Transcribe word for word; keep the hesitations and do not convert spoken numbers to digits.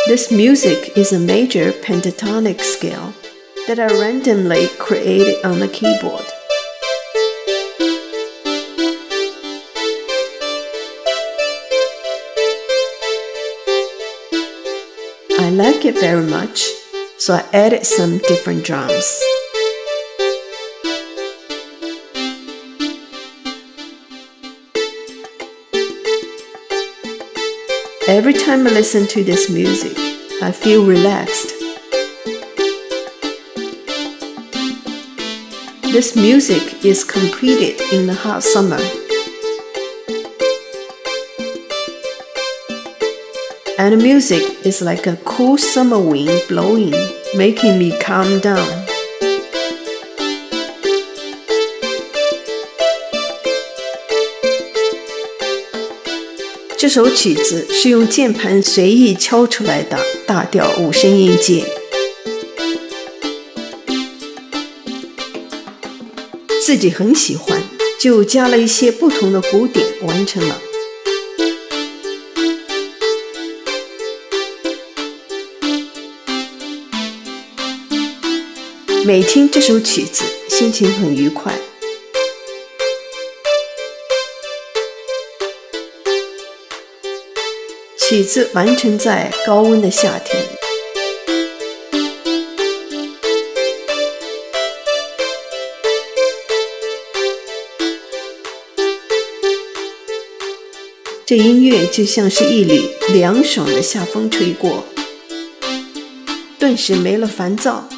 This music is a major pentatonic scale that I randomly created on the keyboard. I like it very much, so I added some different drums. Every time I listen to this music, I feel relaxed. This music is completed in the hot summer. And the music is like a cool summer wind blowing, making me calm down.这首曲子是用键盘随意敲出来的大调五声音阶，自己很喜欢，就加了一些不同的鼓点完成了。每听这首曲子，心情很愉快。曲子完成在高温的夏天。这音乐就像是一缕凉爽的夏风吹过，顿时没了烦躁，